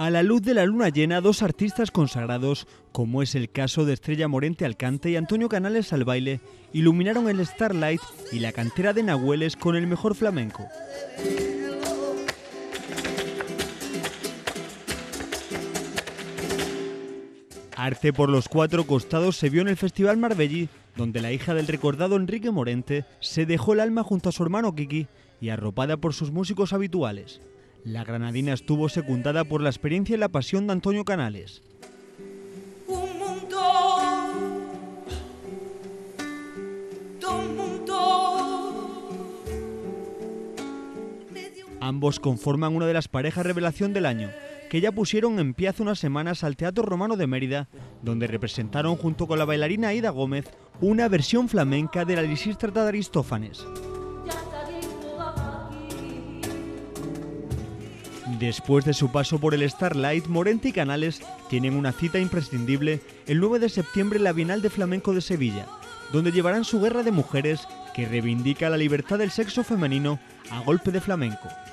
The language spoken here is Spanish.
A la luz de la luna llena, dos artistas consagrados, como es el caso de Estrella Morente al cante y Antonio Canales al baile, iluminaron el Starlight y la cantera de Nahueles con el mejor flamenco. Arte por los cuatro costados se vio en el Festival Marbellí, donde la hija del recordado Enrique Morente se dejó el alma junto a su hermano Kiki y arropada por sus músicos habituales. La granadina estuvo secundada por la experiencia y la pasión de Antonio Canales. Ambos conforman una de las parejas revelación del año, que ya pusieron en pie hace unas semanas al Teatro Romano de Mérida, donde representaron junto con la bailarina Aida Gómez una versión flamenca de la Lisístrata de Aristófanes. Después de su paso por el Starlight, Morente y Canales tienen una cita imprescindible el 9 de septiembre en la Bienal de Flamenco de Sevilla, donde llevarán su guerra de mujeres que reivindica la libertad del sexo femenino a golpe de flamenco.